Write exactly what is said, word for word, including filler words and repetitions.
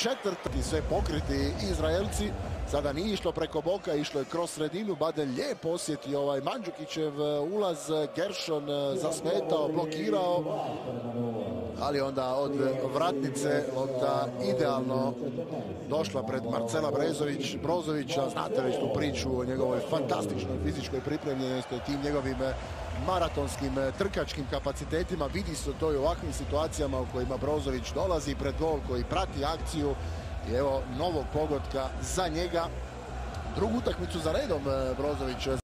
četvrti sve pokriti Izraelci. Sada nije išlo preko boka, išlo je kroz sredinu. Baden lijepo osjetio ovaj Mandžukićev ulaz. Gershon zasmetao, blokirao. Ali onda od vratnice lopta idealno došla pred Marcela Brezović, Brozovića. Znate već tu priču o njegovoj fantastičnoj fizičkoj pripremljenosti, tim njegovim maratonskim trkačkim kapacitetima. Vidi se to i u ovakvim situacijama u kojima Brozović dolazi pred gol, koji prati akciju. I evo novog pogotka za njega. Drugu utakmicu za redom Brozović